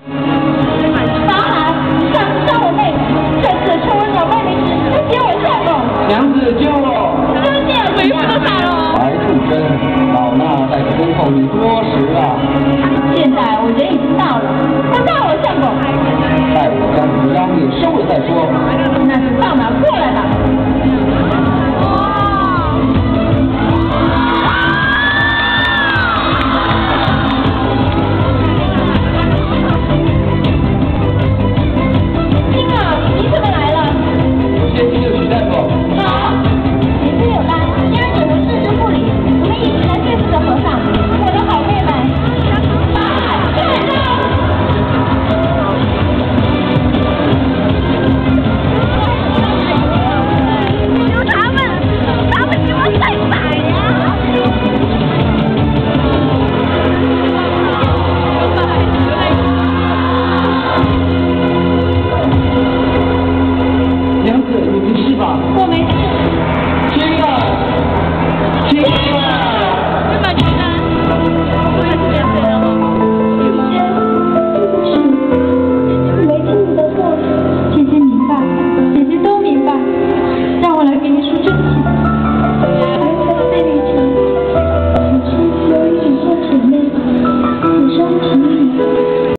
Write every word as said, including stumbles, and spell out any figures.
当然，想伤我妹妹，这次出人我妹妹时，她嫌我相公。 娘子救我！ 就是这样子呀。 白素贞，老衲在此恭候你多时了。 现在我人已经到了，快告我相公。 待我将你的妖孽收了再说。 那就到哪过来吧。 娘子，你没事吧？ 我没事。